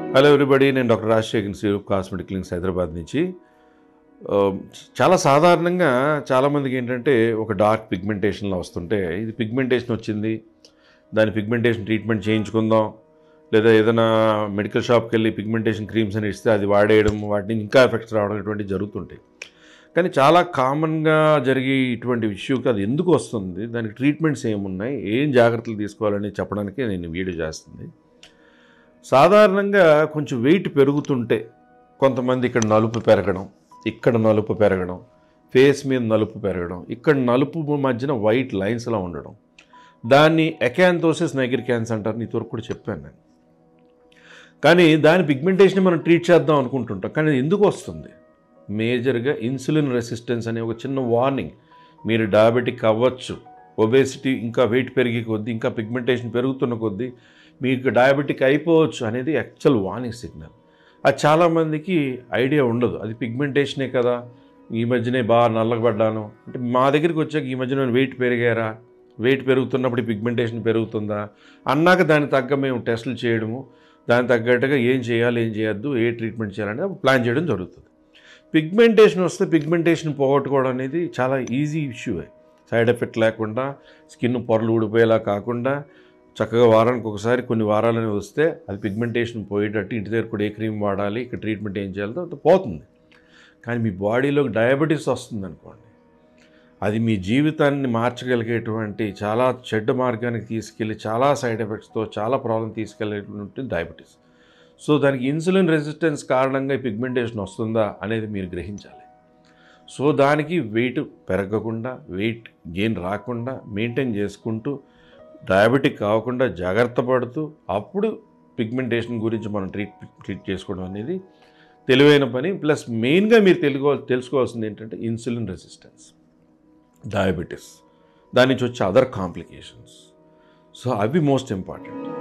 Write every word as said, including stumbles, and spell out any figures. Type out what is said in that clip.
Hello everybody, నేను doctor Rajasekhar, Siroop cosmetic clinics Hyderabad నుంచి. ఆహ్, చాలా సాధారణంగా చాలామందికి ఏంటంటే ఒక డార్క్ పిగ్మెంటేషన్‌లా వస్తుంటే, ఇది పిగ్మెంటేషన్ వచ్చింది, దాని పిగ్మెంటేషన్ ట్రీట్మెంట్ చేయించుకుందాం, లేదా ఏదైనా మెడికల్ షాప్‌కెళ్ళి పిగ్మెంటేషన్ క్రీమ్స్ అని ఇస్తే అది వాడేయడం, వాటి నుంచి ఇంకా ఎఫెక్ట్స్ రావడం ఇటువంటివి జరుగుతుంటాయి. కానీ చాలా కామన్‌గా జరిగే ఇటువంటి ఇష్యూకి అది ఎందుకు వస్తుంది, దానికి ట్రీట్మెంట్స్ ఏమున్నాయి, ఏం జాగ్రత్తలు తీసుకోవాలని చెప్పడానికే నేను ఈ వీడియో చేస్తుంది. సాధారణంగా కొంచెం వెయిట్ పెరుగుతుంటే కొంతమంది ఇక్కడ నలుపు పెరగడం, ఇక్కడ నలుపు పెరగడం, ఫేస్ మీద నలుపు పెరగడం, ఇక్కడ నలుపు మధ్యన వైట్ లైన్స్లా ఉండడం, దాన్ని ఎకాంతోసిస్ నైగ్రికాన్స్ అంటారు. నీతో వరకు కూడా చెప్పాను నేను. కానీ దాని పిగ్మెంటేషన్ మనం ట్రీట్ చేద్దాం అనుకుంటుంటాం, కానీ ఎందుకు వస్తుంది? మేజర్గా ఇన్సులిన్ రెసిస్టెన్స్ అనే ఒక చిన్న వార్నింగ్. మీరు డయాబెటిక్ అవ్వచ్చు, ఒబేసిటీ ఇంకా వెయిట్ పెరిగే కొద్దీ, ఇంకా పిగ్మెంటేషన్ పెరుగుతున్న కొద్దీ మీకు డయాబెటిక్ అయిపోవచ్చు అనేది యాక్చువల్ వార్నింగ్ సిగ్నల్. అది చాలామందికి ఐడియా ఉండదు. అది పిగ్మెంటేషనే కదా, ఈ మధ్యనే బాగా నల్లగబడ్డాను అంటే, మా దగ్గరికి వచ్చాక ఈ మధ్యన వెయిట్ పెరిగారా, వెయిట్ పెరుగుతున్నప్పుడు పిగ్మెంటేషన్ పెరుగుతుందా అన్నాక దానికి తగ్గ మేము టెస్టులు చేయడము, దానికి తగ్గట్టుగా ఏం చేయాలి, ఏం చేయొద్దు, ఏ ట్రీట్మెంట్ చేయాలని ప్లాన్ చేయడం జరుగుతుంది. పిగ్మెంటేషన్ వస్తే పిగ్మెంటేషన్ పోగొట్టుకోవడం అనేది చాలా ఈజీ ఇష్యూ. సైడ్ ఎఫెక్ట్ లేకుండా, స్కిన్ పొరలు ఊడిపోయేలా కాకుండా చక్కగా వారానికి ఒకసారి కొన్ని వారాలని వస్తే అది పిగ్మెంటేషన్ పోయేటట్టు ఇంటి దగ్గర కూడా ఏ క్రీమ్ వాడాలి, ఇక్కడ ట్రీట్మెంట్ ఏం చేయాలో అది పోతుంది. కానీ మీ బాడీలోకి డయాబెటీస్ వస్తుంది అనుకోండి, అది మీ జీవితాన్ని మార్చగలిగేటువంటి చాలా చెడ్డ మార్గానికి తీసుకెళ్ళి చాలా సైడ్ ఎఫెక్ట్స్తో చాలా ప్రాబ్లం తీసుకెళ్ళేటువంటి డయాబెటీస్. సో దానికి ఇన్సులిన్ రెసిస్టెన్స్ కారణంగా ఈ పిగ్మెంటేషన్ వస్తుందా అనేది మీరు గ్రహించాలి. సో దానికి వెయిట్ పెరగకుండా, వెయిట్ గెయిన్ రాకుండా మెయింటైన్ చేసుకుంటూ, డయాబెటిక్ కాకుండా జాగ్రత్త పడుతూ అప్పుడు పిగ్మెంటేషన్ గురించి మనం ట్రీట్ ట్రీట్ చేసుకోవడం అనేది తెలివైన పని. ప్లస్ మెయిన్గా మీరు తెలుగు తెలుసుకోవాల్సింది ఏంటంటే ఇన్సులిన్ రెసిస్టెన్స్, డయాబెటీస్, దాని నుంచి వచ్చే అదర్ కాంప్లికేషన్స్. సో అవి మోస్ట్ ఇంపార్టెంట్.